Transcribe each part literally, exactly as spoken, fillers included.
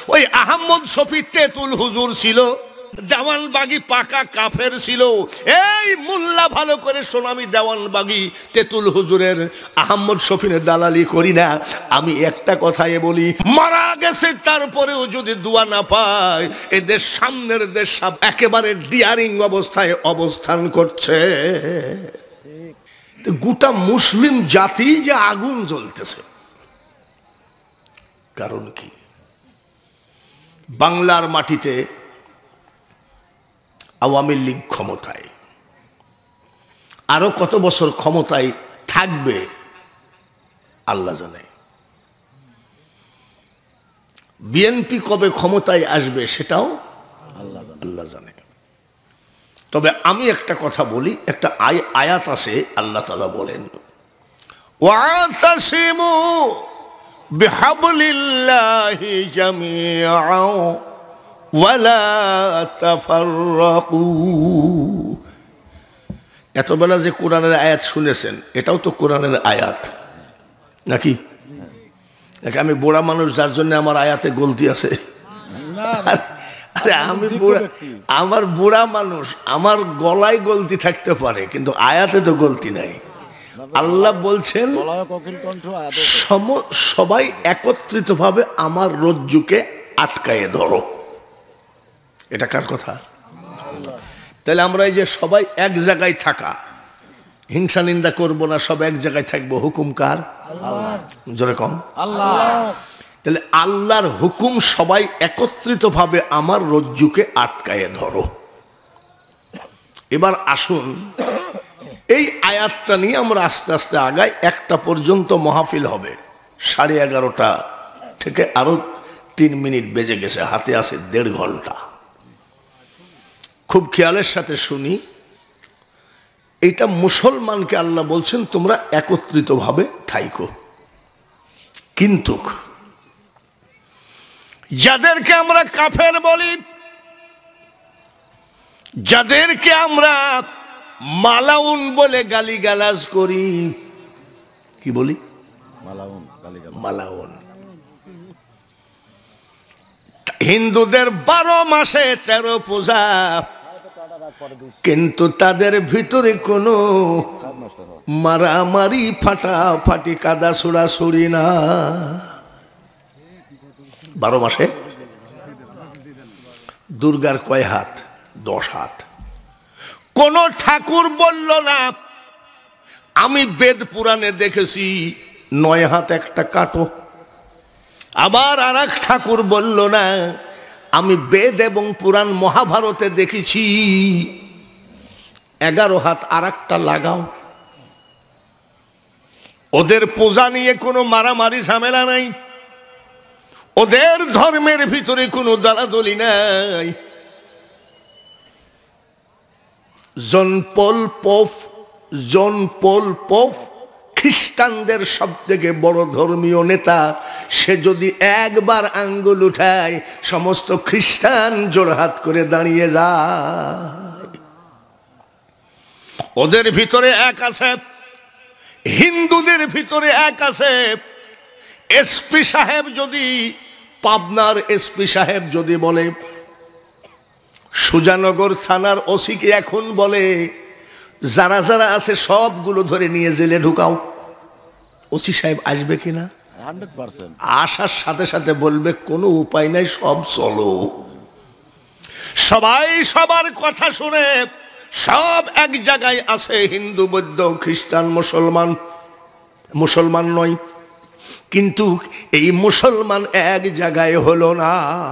ওই আহমদ শফি তেতুল হুজুর ছিল, দেওয়ানবাগি পাকা কাফের ছিল। এই মোল্লা ভালো করে শোন, আমি দেওয়ানবাগি তেতুল হুজুরের আহমদ শফিনের দালালি করি না। আমি একটা কথাই বলি, মারা গেছে তারপরেও যদি দোয়া না পায়, এদের সামনের দেশ সব একেবারে ডিয়ারিং অবস্থায় অবস্থান করছে। গোটা মুসলিম জাতি যে আগুন জ্বলতেছে, কারণ কি? বাংলার মাটিতে আওয়ামী লীগ ক্ষমতায়, আরো কত বছর ক্ষমতায় থাকবে আল্লাহ জানে। বিএনপি কবে ক্ষমতায় আসবে সেটাও আল্লাহ জানে। তবে আমি একটা কথা বলি, একটা আয়াত আছে, আল্লাহ তাআলা বলেন, ওয়াতাসিমু বিহাবলিল্লাহি জামিআন ওয়ালা তাফাররাকু। এতবেলা যে কোরআনের আয়াত শুনেছেন, এটাও তো কোরআনের আয়াত নাকি? আমি বুড়া মানুষ, যার জন্য আমার আয়াতে গলতি আছে। আরে আমি বুড়া, আমার বুড়া মানুষ, আমার গলায় গলতি থাকতে পারে, কিন্তু আয়াতে তো গলতি নাই। আল্লাহ বলছেন সবাই একত্রিত ভাবে আমার রজ্জুকে আটকায়ে ধরো। এটা কার কথা? তাহলে আমরা এই যে সবাই এক জায়গায় থাকা, হিংসা নিন্দা করবো না, সব এক জায়গায় থাকবো, হুকুম কার? জোরে কম আল্লাহ। তাহলে আল্লাহর হুকুম, সবাই একত্রিত ভাবে আমার রজ্জুকে আটকায়ে ধরো। এবার আসুন এই আয়াতটা নিয়ে আমরা আস্তে আস্তে আগাই। একটা পর্যন্ত মাহফিল হবে, সাড়ে এগারোটা থেকে আরো তিন মিনিট বেজে গেছে, হাতে আছে দেড় ঘন্টা। খুব খেয়ালের সাথে শুনি। এইটা মুসলমানকে আল্লাহ বলছেন তোমরা একত্রিত ভাবে থাইকো, কিন্তু যাদেরকে আমরা কাফের বলি, যাদেরকে আমরা মালাউন বলে গালিগালাজ করি, কি বলি? মালাউন, মালাউন। হিন্দুদের বারো মাসে তেরো পূজা, কিন্তু তাদের ভিতরে কোনো মারামারি ফাটাফাটি কাদা ছুড়াছুড়ি না। বারো মাসে দুর্গার কয় হাত? দশ হাত। কোন ঠাকুর বলল না আমি বেদ পুরাণে দেখেছি নয় হাত একটা কাটো। আবার আর এক ঠাকুর বলল না আমি বেদ এবং পুরাণ মহাভারতে দেখেছি এগারো হাত আর একটা লাগাও। ওদের পূজা নিয়ে কোনো মারামারি ঝামেলা নাই, ওদের ধর্মের ভিতরে কোনো দলাদলি নাই। জন পল পোপ, জন পল পোপ খ্রিস্টানদের সব থেকে বড় ধর্মীয় নেতা, সে যদি একবার আঙ্গুল উঠায় সমস্ত খ্রিস্টান জোড়হাত করে দাঁড়িয়ে যায়। ওদের ভিতরে এক আছে, হিন্দুদের ভিতরে এক আছে। এসপি সাহেব যদি, পাবনার এসপি সাহেব যদি বলে, সুজানগর থানার ওসিকে এখন বলে যারা যারা আছে সবগুলো ধরে নিয়ে জেলে ঢুকাও, ওসি সাহেব আসবে কিনা? হান্ড্রেড পার্সেন্ট আসার সাথে সাথে বলবে কোনো উপায় নাই, সব চলো। সবাই সবার কথা শুনে সব এক জায়গায় আছে, হিন্দু বৌদ্ধ খ্রিস্টান মুসলমান। মুসলমান নয়, কিন্তু এই মুসলমান এক জায়গায় হলো না।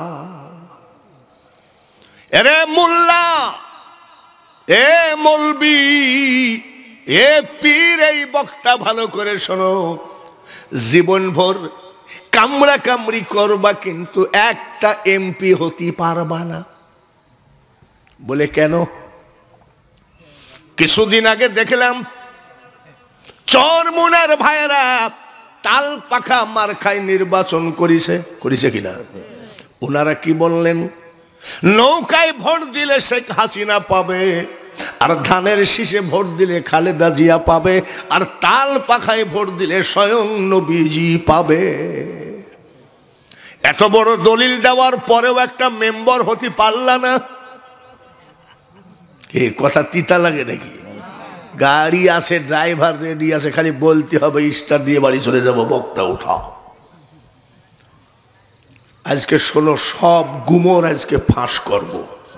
এরে মোল্লা, এ মৌলবি, এ পীর, এই বক্তা ভালো করে শোনো, জীবনভর কামড়া কামড়ি করবা কিন্তু একটা এমপি হতে পারবা না। বলে কেন? কিছুদিন আগে দেখলাম চরমুনার ভাইয়েরা তাল পাখা মার্কায় নির্বাচন করেছে, করেছে কিনা? ওনারা কি বললেন? নৌকায় ভোট দিলে শেখ হাসিনা পাবে, আর ধানের শীষে ভোট দিলে খালেদা জিয়া পাবে, আর তাল পাখায় ভোট দিলে স্বয়ং নবীজি পাবে। এত বড় দলিল দেওয়ার পরেও একটা মেম্বার হতে পারলা না, এই কথা তিতা লাগে নাকি? গাড়ি আছে, ড্রাইভার রেডি আছে, খালি বলতে হবে স্টার দিয়ে বাড়ি চলে যাব, বক্তা উঠাও। আজকে শোনো, সব গুমর আজকে ফাঁস করব।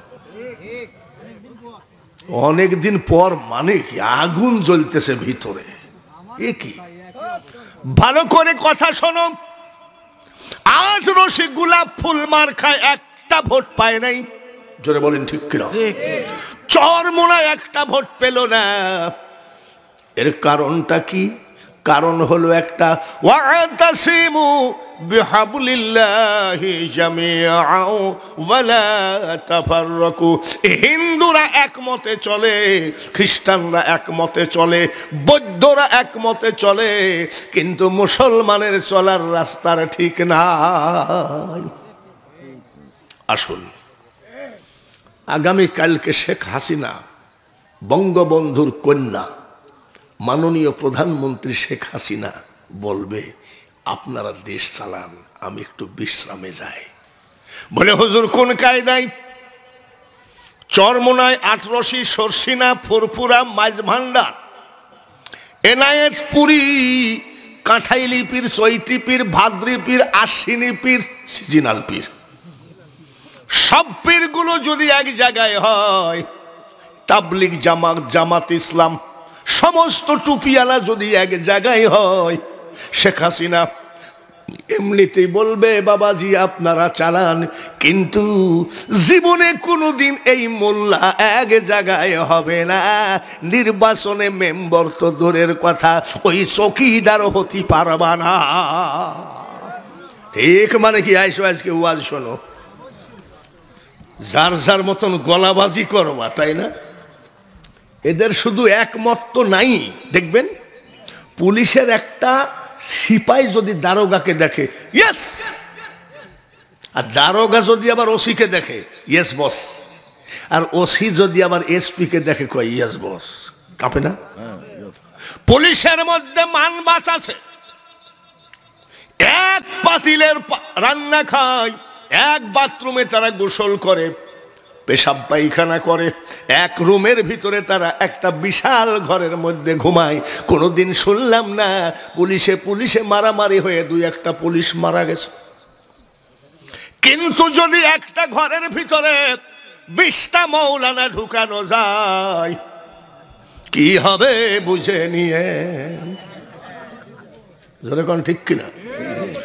অনেকদিন পর মানে কি আগুন জ্বলতেছে ভিতরে, এ কি? ভালো করে কথা শোনো, আজ রশি গোলাপ ফুল মার খায় একটা ভোট পায় নাই, জোরে বলেন ঠিক কিনা? চরমোনায় একটা ভোট পেল না। এর কারণটা কি? কারণ হলো একটা, ওয়াতাসিমু বিহাবলিল্লাহি জামিআও ওয়ালা তাফাররাকু। হিন্দুরা একমতে চলে, খ্রিস্টানরা একমতে চলে, বৌদ্ধরা একমতে চলে, কিন্তু মুসলমানের চলার রাস্তার ঠিক নাই। আসুন, আগামী কালকে শেখ হাসিনা, বঙ্গবন্ধুর কন্যা মাননীয় প্রধানমন্ত্রী শেখ হাসিনা বলবে আপনারা দেশ চালান, আমি একটু বিশ্রামে যাই। বলে হুজুর কোন কায়দায়? চরমোনায়, আটরশি, সরসিনা, ফুরফুরা, মাঝভান্ডার, এনায়েতপুরি, কাঁঠাইলি পীর, চৈতি পীর, ভাদ্রি পীর, আশ্বিনী পীর, সিজনাল পীর, সব পীরগুলো যদি এক জায়গায় হয়, তাবলিগ জামাত, জামাত ইসলাম, সমস্ত টুপিয়ালা যদি এক জায়গায় হয়, শেখ হাসিনা এমনিতেই বলবে বাবাজি আপনারা চালান, কিন্তু জীবনে কোনোদিন এই মোল্লা এক জায়গায় হবে না। নির্বাচনে মেম্বার তো দূরের কথা, ওই চৌকিদার হতে পারবা না। ঠিক মানে কি? আইসো আজকে ওয়াজ শোনো, যার যার মতন গলাবাজি করবা, তাই না? এদের শুধু একমত তো নাই, দেখবেন পুলিশের একটা সিপাই যদি দারোগাকে দেখে ইয়েস, আর দারোগা যদি আবার ওসিকে দেখে ইয়েস বস, আর ওসি যদি আবার এসপি কে দেখে কয় ইয়েস বস, কাঁপে না? পুলিশের মধ্যে মানবাস আছে, এক পাতিলের রান্না খায়, এক বাথরুমে তারা গোসল করে, পেশাব পায়খানা করে, এক রুমের ভিতরে তারা একটা বিশাল ঘরের মধ্যে ঘুমায়। কোনোদিন শুনলাম না পুলিশে পুলিশে মারামারি হয়ে দুই একটা পুলিশ মারা গেছে। কিন্তু যদি একটা ঘরের ভিতরে বিশটা মৌলানা ঢুকানো যায়, কি হবে বুঝে নিয়ে, জোরে কোন ঠিক কিনা?